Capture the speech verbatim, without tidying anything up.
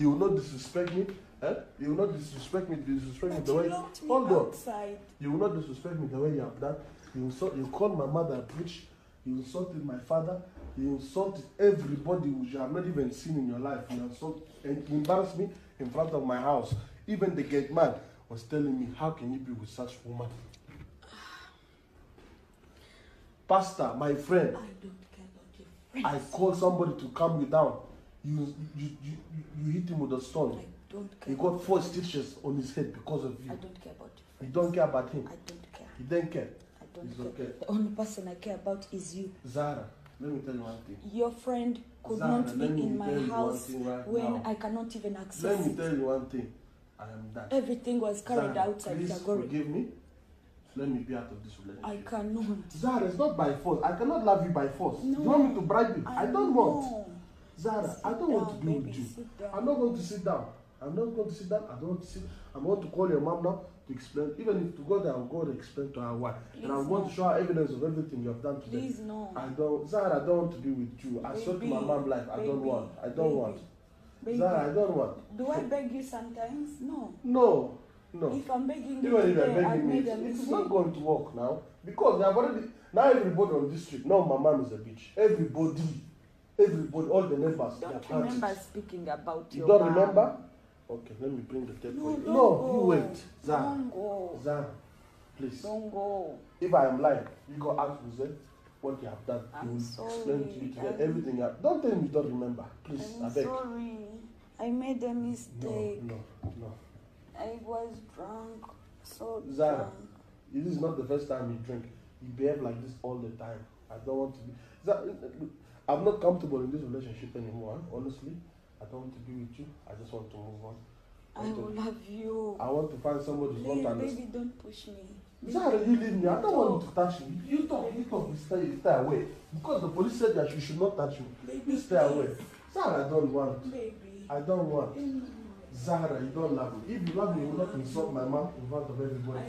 You will not disrespect me. Eh? You will not disrespect me. Disrespect But me the you way. locked me Hold on. outside. You will not disrespect me the way you have done. You insult. You called my mother a bitch. You insulted my father. You insulted everybody which you have not even seen in your life. You insult and you embarrassed me in front of my house. Even the gate man was telling me, "How can you be with such woman?" Pastor, my friend. I don't care about your friends. I called somebody to calm you down. You you you, you, you hit him with a stone. I don't care. He got four stitches on his head because of you. I don't care about your You friends. don't care about him. I don't care. He didn't care. I don't It's care. okay. The only person I care about is you. Zara, let me tell you one thing. Your friend could Zara, not be let me in tell my you one house thing right when now. I cannot even access Let me it. tell you one thing. I am done. Everything was carried Zara, outside please Dagore. forgive me. Let me be out of this relationship. I cannot. Zara, it's not by force. I cannot love you by force. No. You want me to bribe you? I, I don't know. want. Zara, Sit I don't want down, to be baby, with you. sit down. I'm not going to sit down. I'm not going to sit down. I don't want to sit. I'm going to call your mom now to explain. Even if to go there, I'll go and explain to her why. Please and I'm going no. to show her evidence of everything you have done today. Please no. I don't, Zara, I don't want to be with you. I said to my Baby, mom, like, I don't baby, want. I don't baby, want. Baby, Zara, I don't want. do I beg you sometimes? No. No, no. If I'm begging you Even if you're today, I begging me, made a it's, it's mistake. not going to work now. Because they have already, now everybody on this street, no, my mom is a bitch. Everybody, everybody, all the neighbors, they are Don't remember parties. speaking about You your don't mom. remember? Okay, let me bring the tape No, for you. don't No, go. you wait. Zara, Don't go. Zara, please. Don't go. If I am lying, you go ask Jose what you have done. I'm he will sorry, explain to you today I'm- everything. You have. Don't tell me you don't remember. Please, I I'm beg. sorry. I made a No, mistake. no, no. I was drunk. So Zara, drunk. this is not the first time you drink. You behave like this all the time. I don't want to be. Zara, I'm not comfortable in this relationship anymore. Honestly, I don't want to be with you. I just want to move on. I want to- will love you. I want to find somebody who's going Please, to understand. baby, don't push me. Zara, you leave me. I don't want you to touch me. You talk, you talk, you stay, you stay away. Because the police said that you should not touch me. Baby, You stay away. please. Zara, I don't want. Baby. I don't want. Mm. Zara, you don't love me. If you love me, you will not insult my mom in front of everybody.